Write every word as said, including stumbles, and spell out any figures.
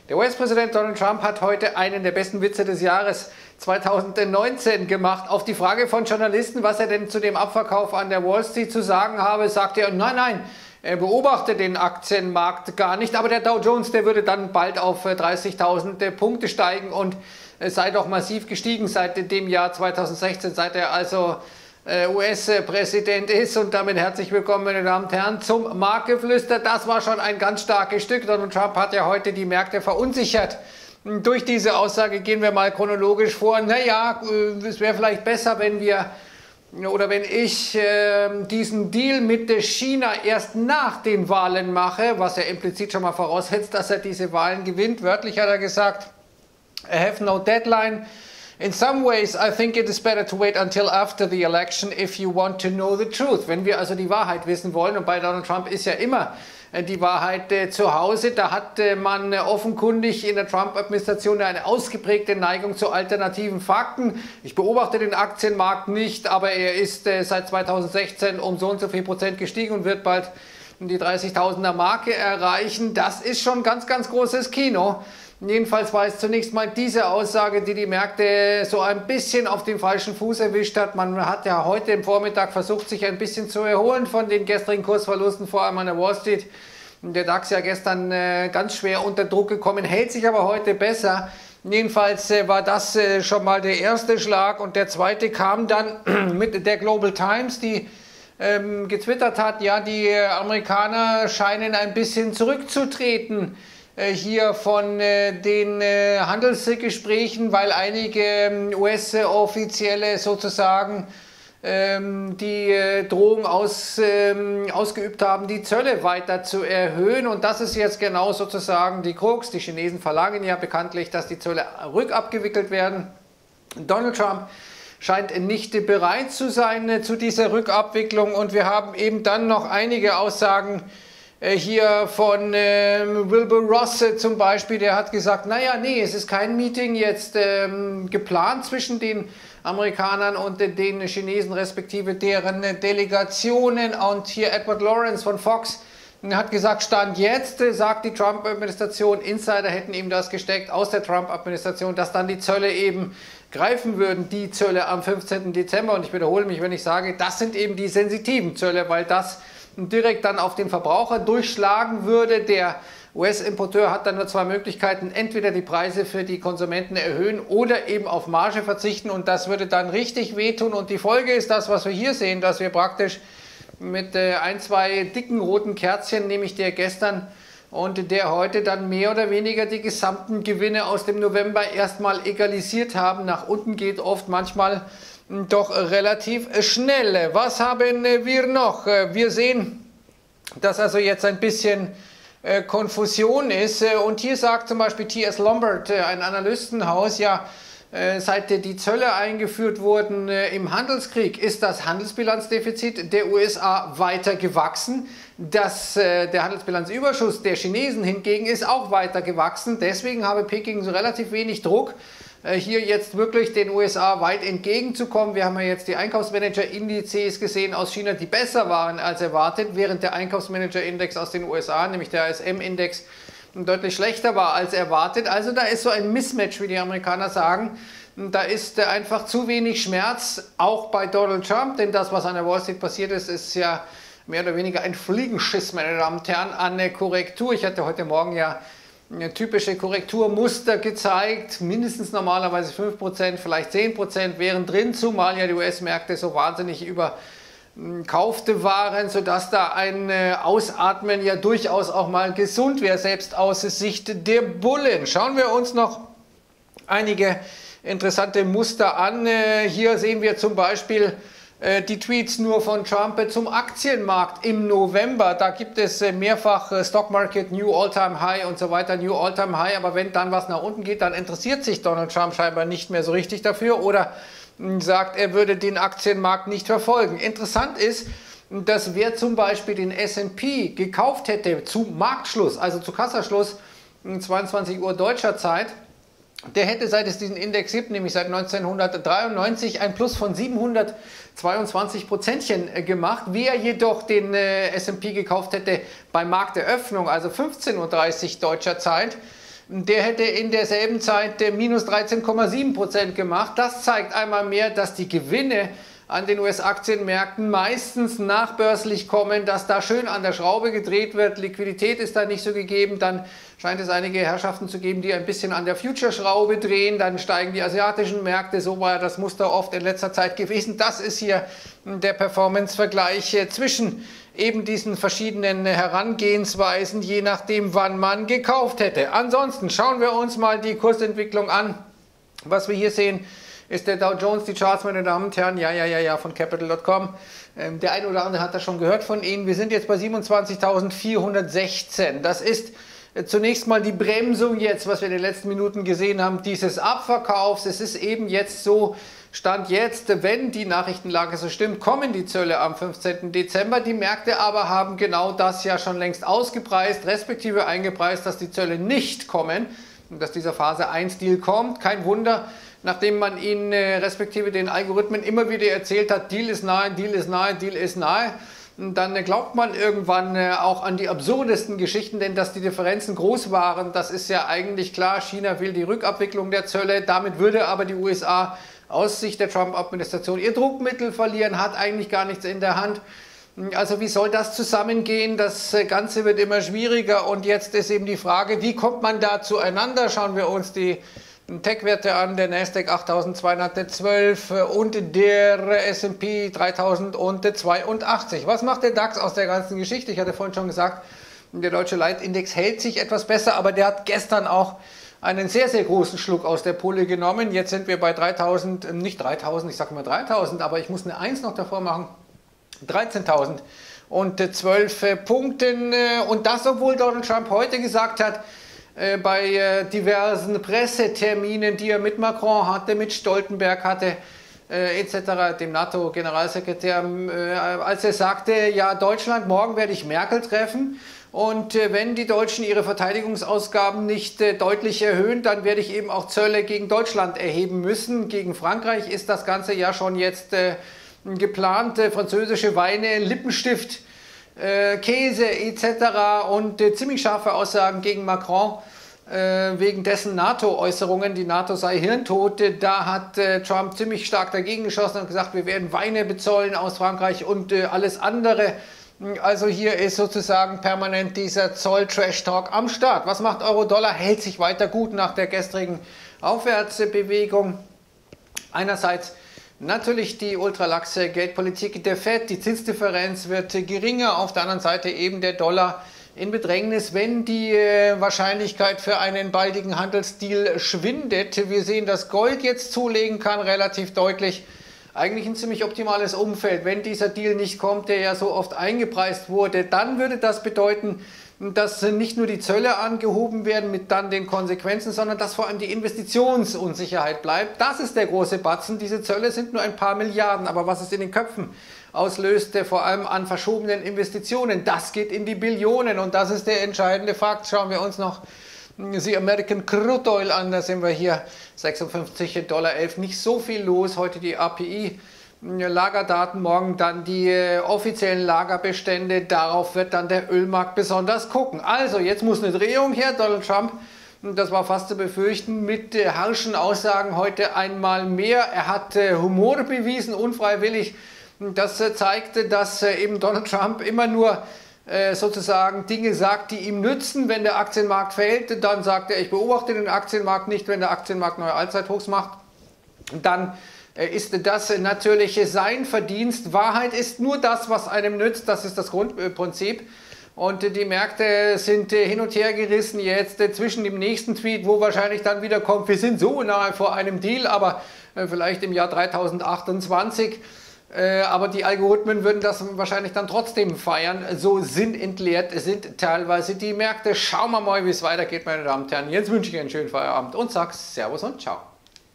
Der U S-Präsident Donald Trump hat heute einen der besten Witze des Jahres zweitausendneunzehn gemacht. Auf die Frage von Journalisten, was er denn zu dem Abverkauf an der Wall Street zu sagen habe, sagte er, nein, nein, er beobachtet den Aktienmarkt gar nicht, aber der Dow Jones, der würde dann bald auf dreißigtausend Punkte steigen und sei doch massiv gestiegen seit dem Jahr zweitausendsechzehn, seit er also U S-Präsident ist. Und damit herzlich willkommen, meine Damen und Herren, zum Marktgeflüster. Das war schon ein ganz starkes Stück. Donald Trump hat ja heute die Märkte verunsichert. Durch diese Aussage gehen wir mal chronologisch vor. Naja, es wäre vielleicht besser, wenn wir oder wenn ich äh, diesen Deal mit China erst nach den Wahlen mache, was er implizit schon mal voraussetzt, dass er diese Wahlen gewinnt. Wörtlich hat er gesagt, I have no deadline. In some ways, I think it is better to wait until after the election if you want to know the truth. Wenn wir also die Wahrheit wissen wollen, und bei Donald Trump ist ja immer die Wahrheit äh, zu Hause, da hat äh, man äh, offenkundig in der Trump-Administration eine ausgeprägte Neigung zu alternativen Fakten. Ich beobachte den Aktienmarkt nicht, aber er ist äh, seit zweitausendsechzehn um so und so viel Prozent gestiegen und wird bald die dreißigtausender Marke erreichen. Das ist schon ganz, ganz großes Kino. Jedenfalls war es zunächst mal diese Aussage, die die Märkte so ein bisschen auf den falschen Fuß erwischt hat. Man hat ja heute im Vormittag versucht, sich ein bisschen zu erholen von den gestrigen Kursverlusten, vor allem an der Wall Street. Der DAX ja gestern äh, ganz schwer unter Druck gekommen, hält sich aber heute besser. Jedenfalls äh, war das äh, schon mal der erste Schlag, und der zweite kam dann mit der Global Times, die ähm, getwittert hat, ja, die Amerikaner scheinen ein bisschen zurückzutreten hier von äh, den äh, Handelsgesprächen, weil einige ähm, U S-Offizielle sozusagen ähm, die äh, Drohung aus, ähm, ausgeübt haben, die Zölle weiter zu erhöhen. Und das ist jetzt genau sozusagen die Krux. Die Chinesen verlangen ja bekanntlich, dass die Zölle rückabgewickelt werden. Donald Trump scheint nicht bereit zu sein äh, zu dieser Rückabwicklung. Und wir haben eben dann noch einige Aussagen hier von ähm, Wilbur Ross äh, zum Beispiel, der hat gesagt, naja, nee, es ist kein Meeting jetzt ähm, geplant zwischen den Amerikanern und äh, den Chinesen, respektive deren äh, Delegationen. Und hier Edward Lawrence von Fox hat gesagt, Stand jetzt, äh, sagt die Trump-Administration, Insider hätten ihm das gesteckt aus der Trump-Administration, dass dann die Zölle eben greifen würden, die Zölle am fünfzehnten Dezember. Und ich wiederhole mich, wenn ich sage, das sind eben die sensitiven Zölle, weil das direkt dann auf den Verbraucher durchschlagen würde. Der U S-Importeur hat dann nur zwei Möglichkeiten, entweder die Preise für die Konsumenten erhöhen oder eben auf Marge verzichten, und das würde dann richtig wehtun. Und die Folge ist das, was wir hier sehen, dass wir praktisch mit äh, ein, zwei dicken roten Kerzchen, nämlich der gestern und der heute, dann mehr oder weniger die gesamten Gewinne aus dem November erstmal egalisiert haben. Nach unten geht oft manchmal doch relativ schnell. Was haben wir noch? Wir sehen, dass also jetzt ein bisschen äh, Konfusion ist. Und hier sagt zum Beispiel T S Lombard, äh, ein Analystenhaus, ja, äh, seit die Zölle eingeführt wurden äh, im Handelskrieg, ist das Handelsbilanzdefizit der U S A weiter gewachsen. Das, äh, der Handelsbilanzüberschuss der Chinesen hingegen ist auch weiter gewachsen. Deswegen habe Peking so relativ wenig Druck, hier jetzt wirklich den U S A weit entgegenzukommen. Wir haben ja jetzt die Einkaufsmanager-Indizes gesehen aus China, die besser waren als erwartet, während der Einkaufsmanager-Index aus den U S A, nämlich der I S M-Index, deutlich schlechter war als erwartet. Also da ist so ein Mismatch, wie die Amerikaner sagen. Da ist einfach zu wenig Schmerz, auch bei Donald Trump, denn das, was an der Wall Street passiert ist, ist ja mehr oder weniger ein Fliegenschiss, meine Damen und Herren, an eine Korrektur. Ich hatte heute Morgen ja typische Korrekturmuster gezeigt, mindestens normalerweise fünf Prozent, vielleicht zehn Prozent wären drin, zumal ja die U S-Märkte so wahnsinnig überkaufte waren, sodass da ein Ausatmen ja durchaus auch mal gesund wäre, selbst aus Sicht der Bullen. Schauen wir uns noch einige interessante Muster an. Hier sehen wir zum Beispiel die Tweets nur von Trump zum Aktienmarkt im November. Da gibt es mehrfach Stock Market, New All-Time High und so weiter, New All-Time High. Aber wenn dann was nach unten geht, dann interessiert sich Donald Trump scheinbar nicht mehr so richtig dafür oder sagt, er würde den Aktienmarkt nicht verfolgen. Interessant ist, dass wer zum Beispiel den S und P gekauft hätte zu Marktschluss, also zu Kassaschluss, zweiundzwanzig Uhr deutscher Zeit, der hätte, seit es diesen Index gibt, nämlich seit neunzehnhundertdreiundneunzig, ein Plus von siebenhundertzweiundzwanzig Prozentchen gemacht. Wer jedoch den äh, S und P gekauft hätte bei Markteröffnung, also fünfzehn Uhr dreißig deutscher Zeit, der hätte in derselben Zeit minus dreizehn Komma sieben Prozent gemacht. Das zeigt einmal mehr, dass die Gewinne an den U S-Aktienmärkten meistens nachbörslich kommen, dass da schön an der Schraube gedreht wird. Liquidität ist da nicht so gegeben. Dann scheint es einige Herrschaften zu geben, die ein bisschen an der Future-Schraube drehen. Dann steigen die asiatischen Märkte. So war ja das Muster oft in letzter Zeit gewesen. Das ist hier der Performance-Vergleich zwischen eben diesen verschiedenen Herangehensweisen, je nachdem, wann man gekauft hätte. Ansonsten schauen wir uns mal die Kursentwicklung an. Was wir hier sehen, ist der Dow Jones, die Charts, meine Damen und Herren, ja, ja, ja, ja, von Capital Punkt com. Ähm, der eine oder andere hat das schon gehört von Ihnen. Wir sind jetzt bei siebenundzwanzigtausendvierhundertsechzehn. Das ist äh, zunächst mal die Bremsung jetzt, was wir in den letzten Minuten gesehen haben, dieses Abverkaufs. Es ist eben jetzt so, Stand jetzt, wenn die Nachrichtenlage so stimmt, kommen die Zölle am fünfzehnten Dezember. Die Märkte aber haben genau das ja schon längst ausgepreist, respektive eingepreist, dass die Zölle nicht kommen und dass dieser Phase eins Deal kommt. Kein Wunder, nachdem man ihnen äh, respektive den Algorithmen immer wieder erzählt hat, Deal ist nahe, Deal ist nahe, Deal ist nahe. Und dann äh, glaubt man irgendwann äh, auch an die absurdesten Geschichten, denn dass die Differenzen groß waren, das ist ja eigentlich klar. China will die Rückabwicklung der Zölle, damit würde aber die U S A aus Sicht der Trump-Administration ihr Druckmittel verlieren, hat eigentlich gar nichts in der Hand. Also wie soll das zusammengehen? Das Ganze wird immer schwieriger und jetzt ist eben die Frage, wie kommt man da zueinander? Schauen wir uns die Tech-Werte an, der Nasdaq achttausendzweihundertzwölf und der S und P dreitausendzweiundachtzig. Was macht der DAX aus der ganzen Geschichte? Ich hatte vorhin schon gesagt, der deutsche Leitindex hält sich etwas besser, aber der hat gestern auch einen sehr, sehr großen Schluck aus der Pulle genommen. Jetzt sind wir bei dreitausend, nicht dreitausend, ich sage mal dreitausend, aber ich muss eine eins noch davor machen, dreizehntausend und zwölf Punkten. Und das, obwohl Donald Trump heute gesagt hat, bei diversen Presseterminen, die er mit Macron hatte, mit Stoltenberg hatte, et cetera, dem NATO-Generalsekretär, als er sagte, ja, Deutschland, morgen werde ich Merkel treffen. Und äh, wenn die Deutschen ihre Verteidigungsausgaben nicht äh, deutlich erhöhen, dann werde ich eben auch Zölle gegen Deutschland erheben müssen. Gegen Frankreich ist das Ganze ja schon jetzt äh, geplant. Äh, französische Weine, Lippenstift, äh, Käse et cetera. Und äh, ziemlich scharfe Aussagen gegen Macron äh, wegen dessen NATO-Äußerungen. Die NATO sei hirntot. Da hat äh, Trump ziemlich stark dagegen geschossen und gesagt, wir werden Weine bezollen aus Frankreich und äh, alles andere. Also hier ist sozusagen permanent dieser Zoll-Trash-Talk am Start. Was macht Euro-Dollar? Hält sich weiter gut nach der gestrigen Aufwärtsbewegung. Einerseits natürlich die ultralaxe Geldpolitik der Fed, die Zinsdifferenz wird geringer. Auf der anderen Seite eben der Dollar in Bedrängnis, wenn die Wahrscheinlichkeit für einen baldigen Handelsdeal schwindet. Wir sehen, dass Gold jetzt zulegen kann, relativ deutlich. Eigentlich ein ziemlich optimales Umfeld. Wenn dieser Deal nicht kommt, der ja so oft eingepreist wurde, dann würde das bedeuten, dass nicht nur die Zölle angehoben werden mit dann den Konsequenzen, sondern dass vor allem die Investitionsunsicherheit bleibt. Das ist der große Batzen. Diese Zölle sind nur ein paar Milliarden, aber was es in den Köpfen auslöst, der vor allem an verschobenen Investitionen, das geht in die Billionen und das ist der entscheidende Fakt. Schauen wir uns noch die American Crude Oil an, da sind wir hier sechsundfünfzig Dollar elf, nicht so viel los. Heute die A P I-Lagerdaten, morgen dann die äh, offiziellen Lagerbestände. Darauf wird dann der Ölmarkt besonders gucken. Also jetzt muss eine Drehung her. Donald Trump, das war fast zu befürchten, mit äh, harschen Aussagen heute einmal mehr. Er hat äh, Humor bewiesen, unfreiwillig. Das äh, zeigte, dass äh, eben Donald Trump immer nur sozusagen Dinge sagt, die ihm nützen. Wenn der Aktienmarkt fällt, dann sagt er, ich beobachte den Aktienmarkt nicht. Wenn der Aktienmarkt neue Allzeithochs macht, dann ist das natürlich sein Verdienst. Wahrheit ist nur das, was einem nützt. Das ist das Grundprinzip. Und die Märkte sind hin und her gerissen jetzt zwischen dem nächsten Tweet, wo wahrscheinlich dann wieder kommt, wir sind so nahe vor einem Deal, aber vielleicht im Jahr dreitausendachtundzwanzig. Äh, aber die Algorithmen würden das wahrscheinlich dann trotzdem feiern. So sinnentleert sind teilweise die Märkte. Schauen wir mal, wie es weitergeht, meine Damen und Herren. Jetzt wünsche ich einen schönen Feierabend und sage Servus und Ciao.